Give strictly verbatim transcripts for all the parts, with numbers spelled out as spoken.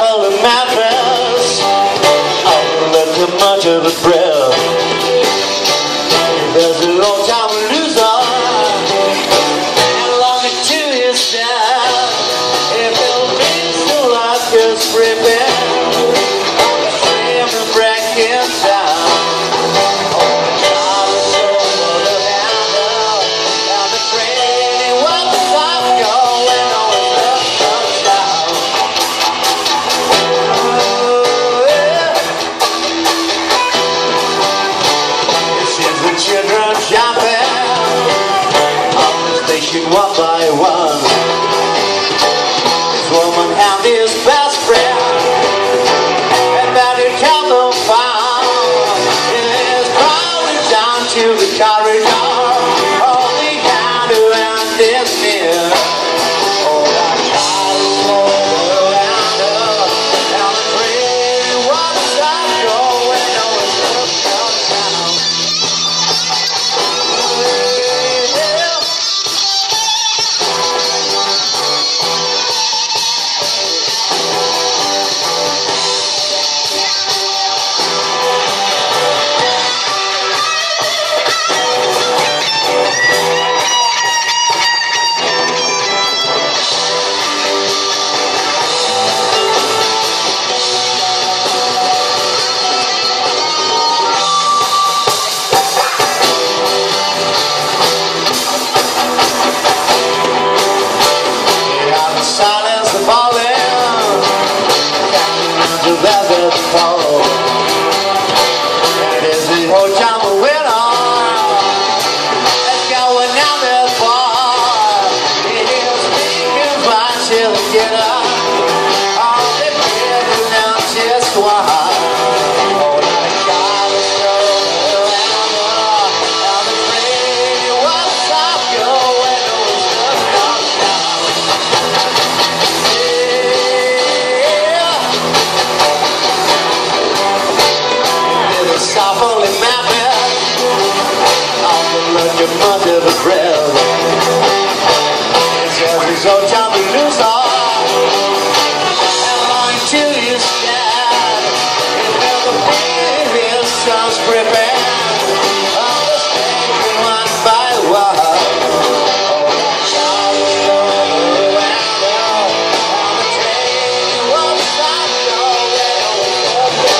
shuffle the mattress on the locomotive breath. There's a long time loser and longing to his death. If it'll be so like it's ripping, I'm to break him down. Oh, the child is so full of handle down the train. He wants to stop going on his left comes down. Oh, yeah. You see the children jumping on the station one by one. This woman and his best friend and about to count them found. It is crawling down to the corridor. Only candle and this near. Oh, that child is over and up down the train. What stop going on his left comes down. Silence the falling, the velvet fall. It is the whole time we went on. Let's go down that far. It is speaking by till we get up. All the people now just one. Oh, the child is going around on the train. What's up going on? Stuff comes down. Softly mapping on the locomotive breath. It says it's all time to lose all and longing to his dad. It will be his son's gripping on the stage one by one. Oh, that child is going around on the train. Won't stop going on.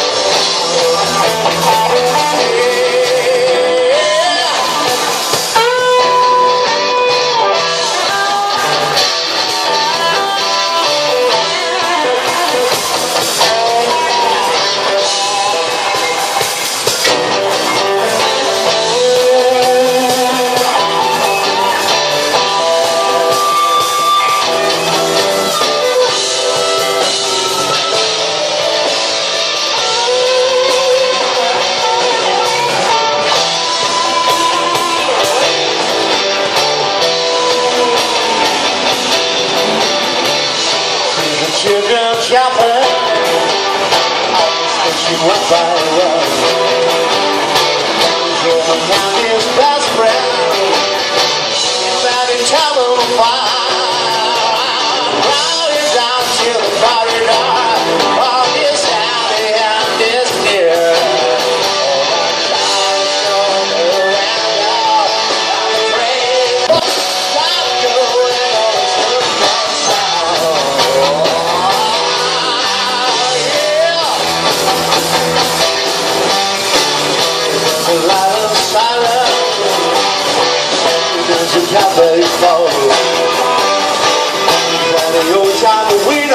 Children jumping on the station one by one. Woman and his best friend about to tell them fine. Crowded down to the corridor. All this alley and this near. There's a cafe phone. When the old time we